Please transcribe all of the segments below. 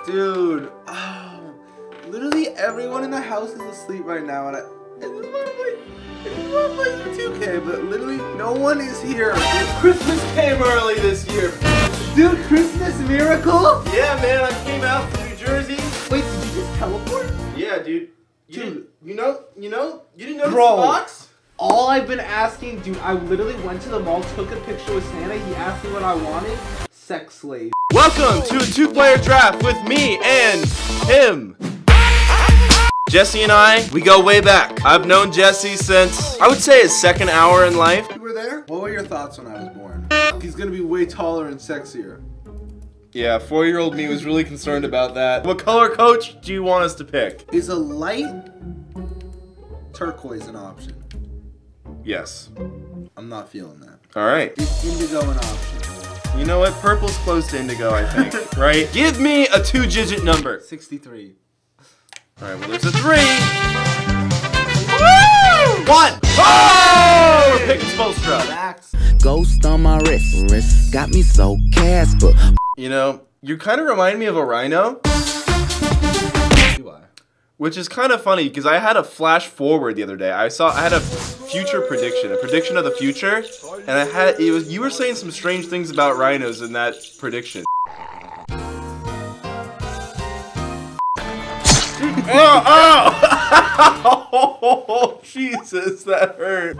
Dude, oh, literally everyone in the house is asleep right now, and I just want to play 2K, but literally no one is here. Christmas came early this year. Dude, Christmas miracle? Yeah, man, I came out from New Jersey. Wait, did you just teleport? Yeah, dude. Dude, you didn't notice bro, the box? All I've been asking, dude, I literally went to the mall, took a picture with Santa, he asked me what I wanted. Sex slave. Welcome to a two-player draft with me and him. Jesse and I, we go way back. I've known Jesse since, I would say, his second hour in life. You were there? What were your thoughts when I was born? He's gonna be way taller and sexier. Yeah, 4-year-old me was really concerned about that. What color coach do you want us to pick? Is a light turquoise an option? Yes. I'm not feeling that. All right. Is indigo an option? You know what? Purple's close to indigo, I think. Right? Give me a 2-digit number. 63. All right, well, there's a 3. Woo! 1. Oh! We're picking Spolstra. Relax. Ghost on my wrist got me so Casper. You know, you kind of remind me of a rhino. Do I? Which is kind of funny because I had a flash forward the other day. I had a future prediction, a prediction of the future, and you were saying some strange things about rhinos in that prediction. Oh, Jesus, that hurt.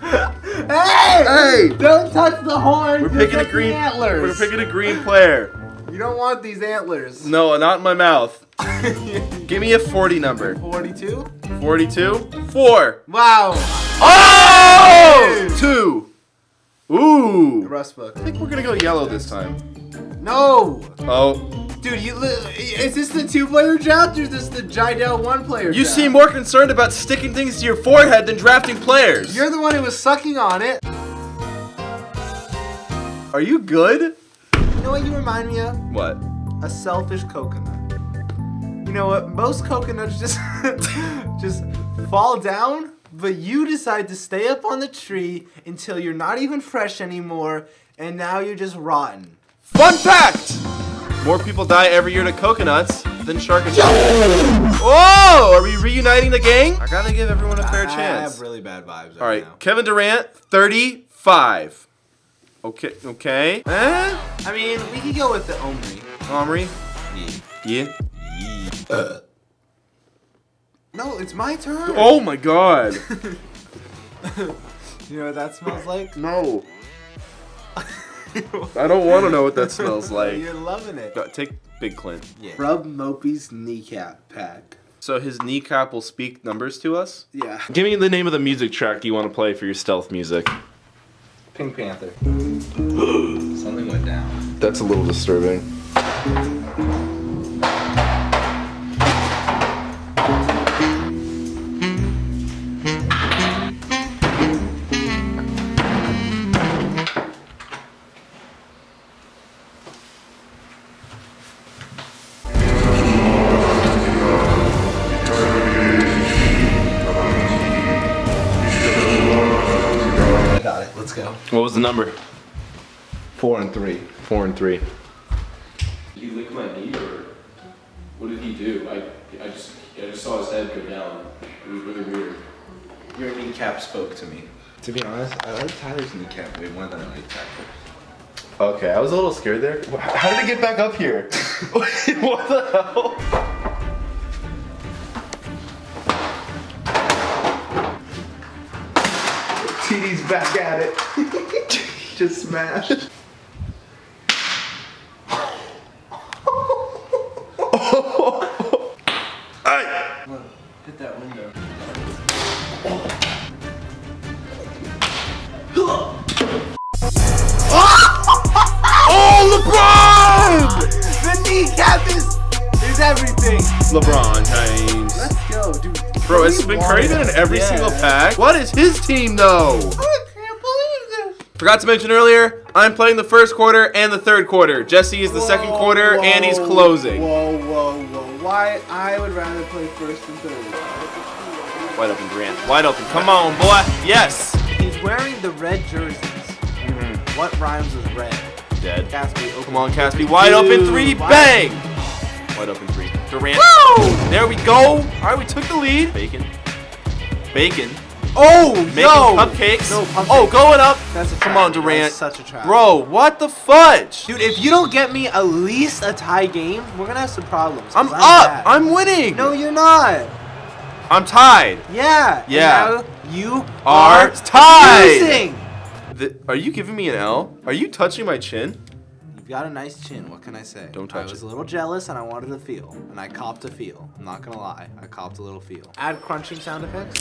Hey! Don't touch the horn. We're picking a green antlers. We're picking a green player. You don't want these antlers. No, not in my mouth. Give me a 40 number. 42? 42? 4. Wow. Oh! 2. Ooh. Rust book. I think we're gonna go yellow this time. No. Oh. Dude, is this the 2-player draft or is this the Jiedel 1-player draft? You seem more concerned about sticking things to your forehead than drafting players. You're the one who was sucking on it. Are you good? You know what you remind me of? What? A selfish coconut. You know what? Most coconuts just just fall down, but you decide to stay up on the tree until you're not even fresh anymore, and now you're just rotten. Fun fact! More people die every year to coconuts than shark attacks. Whoa! Are we reuniting the gang? I gotta give everyone a fair chance. I have really bad vibes All right, now. Kevin Durant, 35. Okay. I mean, we could go with the Omri. Omri? Yeah. No, it's my turn. Oh my God. You know what that smells like? No. I don't want to know what that smells like. You're loving it. Take Big Clint. Yeah. Rub Mopey's kneecap pack. So his kneecap will speak numbers to us? Yeah. Give me the name of the music track you want to play for your stealth music. Pink Panther. Something went down. That's a little disturbing. Let's go. What was the number? 4 and 3. 4 and 3. Did he lick my knee or what did he do? I just saw his head go down. It was really weird. Your kneecap spoke to me. To be honest, I like Tyler's kneecap way more than I like Tyler's. Okay, I was a little scared there. How did it get back up here? What the hell? TD's back at it. Just smashed. Look, hit that window. Oh, LeBron! The kneecap is everything. LeBron James. Let's go, dude. Bro, it's been created in every single pack. What is his team, though? I can't believe this. Forgot to mention earlier, I'm playing the first quarter and the third quarter. Jesse is the second quarter, and he's closing. Whoa. Why? I would rather play first and third. Wide open, Grant. Wide open. Come on, boy. Yes. He's wearing the red jerseys. What rhymes with red? Dead. Caspi, open. Come on, Caspi. Wide open 3. Bang. Wide open three. Durant. Woo! There we go. All right, we took the lead. Bacon. Bacon. Oh, Making no. cupcakes. No, pumpkin. Oh, going up. That's a trap. Come on, Durant. That's such a trap. Bro, what the fudge? Dude, if you don't get me at least a tie game, we're gonna have some problems. I'm 'cause up. bad. I'm winning. No, you're not. I'm tied. Yeah. Yeah. And now you Are tied. losing. Are you giving me an L? Are you touching my chin? You've got a nice chin. What can I say? Don't touch I was it. a little jealous and I wanted a feel, and I copped a feel. I'm not gonna lie. I copped a little feel. Add crunching sound effects.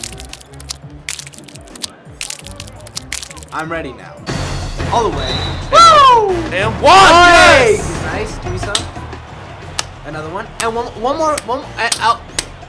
I'm ready now. All the way. Woo! And one. Nice. Yes! Nice. Give me some. Another one. And one more. Out.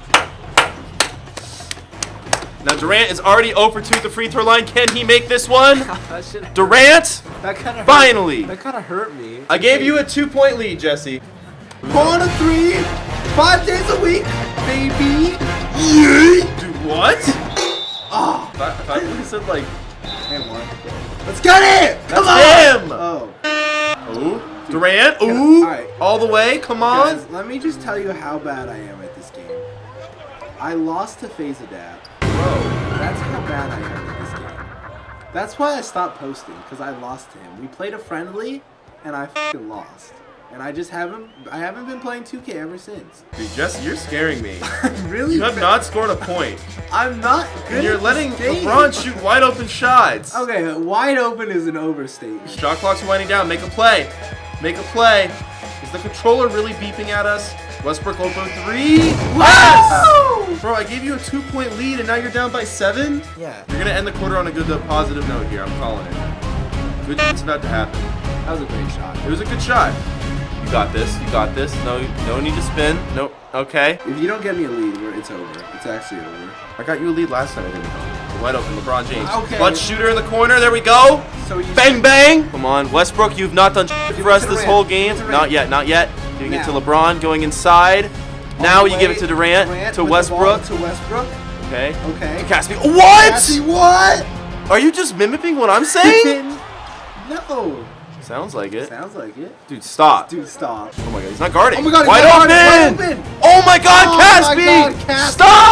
Now Durant is already 0 for 2 at the free throw line. Can he make this one? That shit hurt. Durant. That kind of Finally. That kind of hurt me. I gave you a 2-point lead, Jesse. 4-3, 5 days a week, baby. Dude, what? Oh, I thought you said like. and one. Let's get it! Come That's on! him! Oh. Ooh. Durant. Ooh. Alright. All the way. Come on. Guys, let me just tell you how bad I am at this game. I lost to FaZe Adapt. Bro. That's how bad I am at this game. That's why I stopped posting, because I lost to him. We played a friendly, and I fucking lost. And I haven't been playing 2K ever since. Dude, Jesse, you're scaring me. Really? You have not scored a point. I'm not good And you're at letting this game. LeBron shoot wide open shots. Okay, wide open is an overstatement. Shot clock's winding down. Make a play. Make a play. Is the controller really beeping at us? Westbrook open 3. Yes! Bro, I gave you a 2-point lead and now you're down by 7? Yeah. You're gonna end the quarter on a good positive note here. I'm calling it. Good shit's about to happen. That was a great shot. It was a good shot. You got this. You got this. No need to spin. Nope. Okay. If you don't get me a lead, it's over. It's actually over. I got you a lead last time. I didn't. Wide open. LeBron James. Okay. Clutch shooter in the corner. There we go. So you Bang bang. Come on, Westbrook. You've not done shit for us this whole game. Durant. Not yet. Not yet. Giving it to Now. LeBron. Going inside. Now you give it to Durant to with Westbrook. the ball to Westbrook. Okay. Okay. To Caspi. What? Cassie, what? Are you just mimicking what I'm saying? No. Sounds like it. Sounds like it. Dude, stop. Dude, stop. Oh my god, he's not guarding. Oh my god, he's wide not open! guarding. Wide open! Oh my god, Oh Caspi! my God,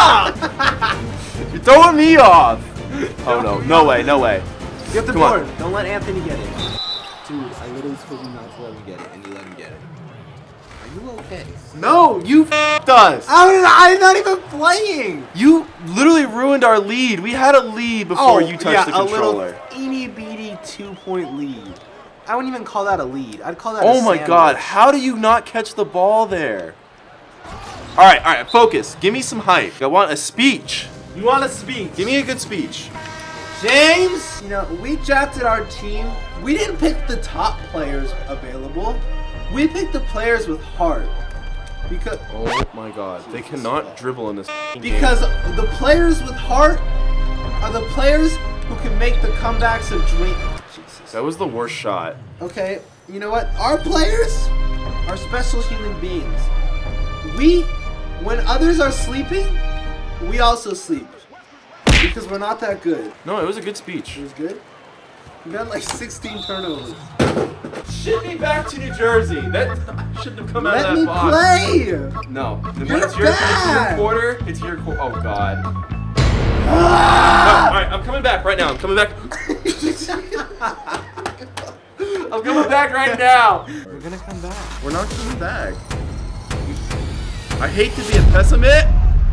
Stop! You're throwing me off. Oh no, no way, no way. Get the Come on. board. Don't let Anthony get it. Dude, I literally told you not to let him get it, and you let him get it. Are you okay? No, you f***ed us. I'm not even playing. You literally ruined our lead. We had a lead before you touched the controller. A little eeny-beeny 2-point lead. I wouldn't even call that a lead. I'd call that a Oh my sandwich. god, how do you not catch the ball there? Alright, focus. Give me some hype. I want a speech. You want to speak? Give me a good speech. James, you know, we drafted our team. We didn't pick the top players available. We picked the players with heart. Because Oh my god, they cannot dribble in this game. because the players with heart are the players who can make the comebacks of dream. Jesus. That was the worst shot. Okay, you know what? Our players are special human beings. When others are sleeping, we also sleep. Because we're not that good. No, it was a good speech. It was good. We got like 16 turnovers. Ship me back to New Jersey. That shouldn't have come out Let of that me box. play! No. You're It's your bad! quarter. It's your quarter. Oh god. Alright, I'm coming back right now. I'm coming back. I'm coming back right now. We're gonna come back. We're not coming back. I hate to be a pessimist.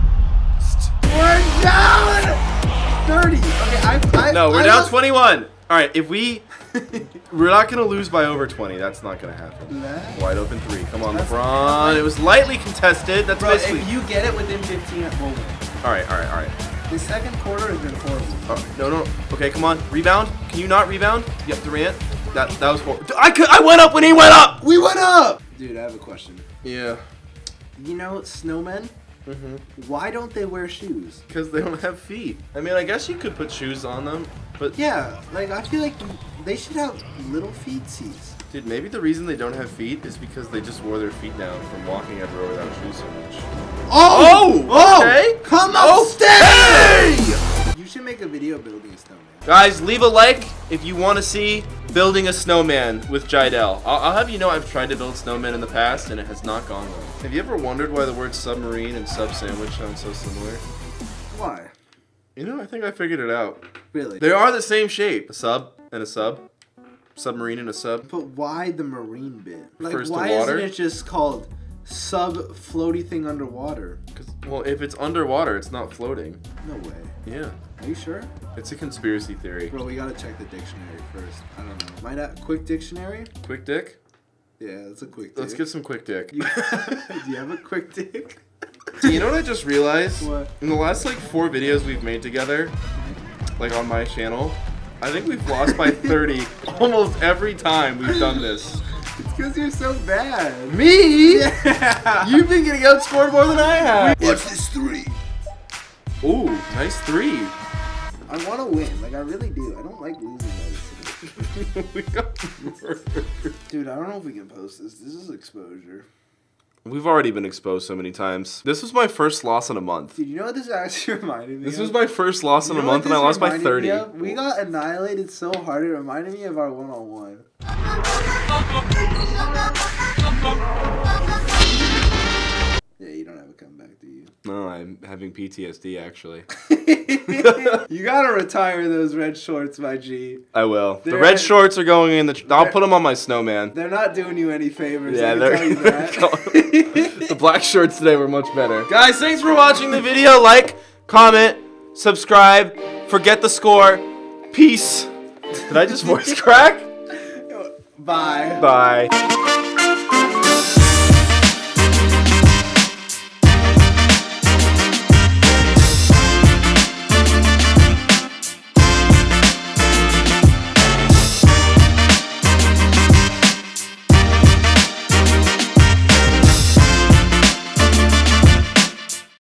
We're down 30. Okay, No, we're I down lost- 21. Alright, if we're not gonna lose by over 20. That's not gonna happen. Nah. Wide open 3. Come on, That's- LeBron. It was lightly contested. That's Bro, basically. if you get it within 15, we'll win. Alright. The second quarter has been horrible. No. Okay, come on. Rebound. Can you not rebound? Yep, Durant. That was horrible. I went up when he went up. We went up! Dude, I have a question. Yeah. You know, snowmen, why don't they wear shoes? Because they don't have feet. I mean, I guess you could put shoes on them, but Yeah, like, I feel like they should have little feetsies. dude, maybe the reason they don't have feet is because they just wore their feet down from walking everywhere without shoes so much. Okay. Come Okay. You should make a video building a snowman. Guys, leave a like if you want to see building a snowman with Jiedel. I'll have you know I've tried to build snowmen in the past and it has not gone well. Have you ever wondered why the word submarine and sub sandwich sound so similar? Why? You know, I think I figured it out. Really? They are the same shape. A sub and a sub. Submarine and a sub. But why the marine bit? Like, Refers to why water? isn't it just called sub floaty thing underwater? Well, if it's underwater, it's not floating. No way. Yeah. Are you sure? It's a conspiracy theory. Bro, we gotta check the dictionary first. I don't know. Might have quick dictionary? Quick dick? Yeah, that's a quick dick. Let's get some quick dick. Do you have a quick dick? You know what I just realized? What? In the last like 4 videos we've made together, like on my channel, I think we've lost by 30 almost every time we've done this. It's because you're so bad. Me? Yeah. You've been getting outscored more than I have. Watch this 3. Ooh, nice 3. I want to win. Like, I really do. I don't like losing those. We got murdered. Dude, I don't know if we can post this. This is exposure. We've already been exposed so many times. This was my first loss in a month. Dude, you know what this actually reminded me This of? was my first loss in a month and I lost by 30. We got annihilated so hard, it reminded me of our one-on-one. Yeah, you don't have a comeback, do you? No, I'm having PTSD actually. You gotta retire those red shorts, my G. I will. The They're- red shorts are going in the... I'll put them on my snowman. They're not doing you any favors, Yeah, I can they're... tell you that. The black shorts today were much better. Guys, thanks for watching the video. Like, comment, subscribe, forget the score. Peace. Did I just voice crack? Bye. Bye.